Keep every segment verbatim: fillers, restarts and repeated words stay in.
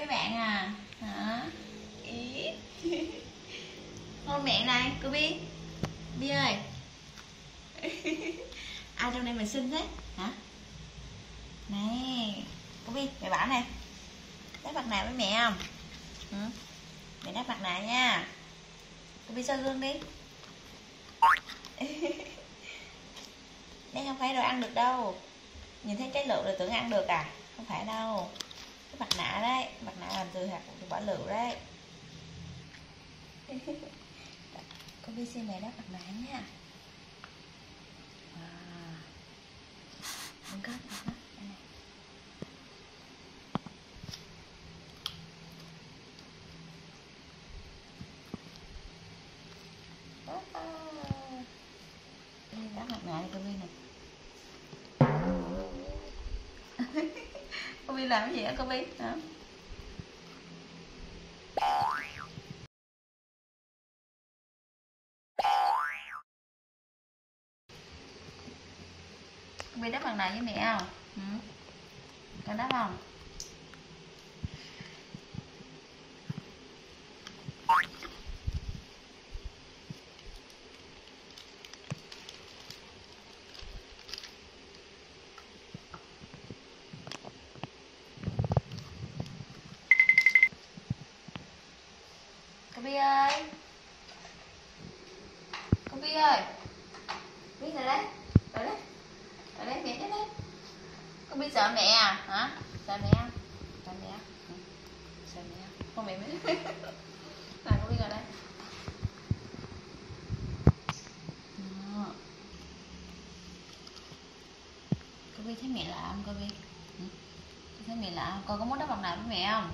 bạn à? Hả? Ý. Hôn mẹ này, cô Bi. Bi ơi. Ai trong đây mình xinh thế? Hả? Này, cô Bi, mẹ bảo này. Đáp mặt nạ với mẹ không? Ừ? Mẹ đáp mặt nạ nha. Cô Bi soi gương đi. Đây không phải đồ ăn được đâu. Nhìn thấy trái lựu rồi tưởng ăn được à? Không phải đâu. Cái mặt nạ đấy, mặt nạ làm từ hạt từ quả lựu đấy. Cô Bi xin mẹ đắp mặt nạ nha. À. Đừng có, đừng có. Đây này. Đắp mặt nạ cho cô Bi này. Cô Bi làm cái gì hả cô Bi? Hả? Cô Bi đắp mặt nạ với mẹ không? Ừ. Con đắp không? Cô Bi ơi. Cô Bi ơi. Bi lại đây. Lại đây. Lại đây mẹ đến đây. Cô Bi sợ mẹ à? Hả? Sợ mẹ không? Sợ mẹ không? Ừ. Sợ mẹ không? Con mẹ mới. Nào cô Bi ngồi đây. Đó. Cô Bi thấy mẹ lạ không cô Bi? Ừ. Cô thấy mẹ lạ không? Con có muốn đắp mặt nạ với mẹ không?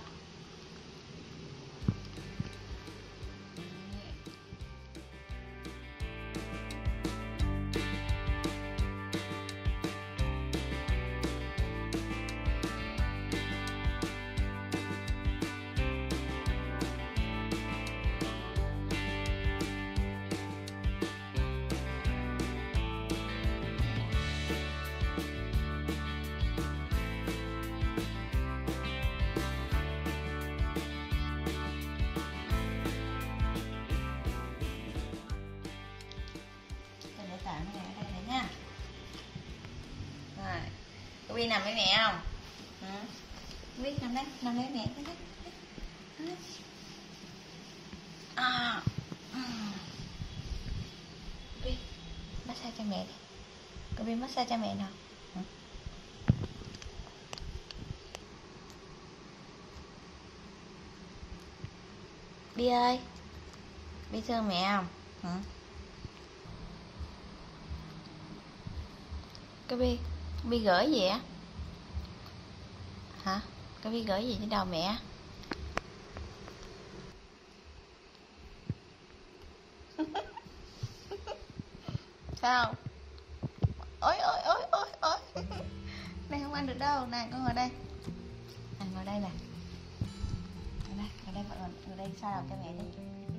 Tạm mẹ ở đây này nha. Rồi, cô Bi nằm với mẹ không? Ừ. Cô Bi nằm đây, nằm với mẹ cái đấy. À. Ừ. Cô Bi massage cho mẹ đi. Cô Bi massage cho mẹ nào. Ừ. Bi ơi, Bi thương mẹ không? Ừ. Cái Bi, Bi gửi gì á? Hả? Cái Bi gửi gì trên đầu mẹ? Sao? Ôi ôi ôi ôi ôi. Này không ăn được đâu, nè con ngồi đây. Nè ngồi đây nè. Ngồi đây, ngồi đây, ngồi đây sao đầu cho mẹ đi.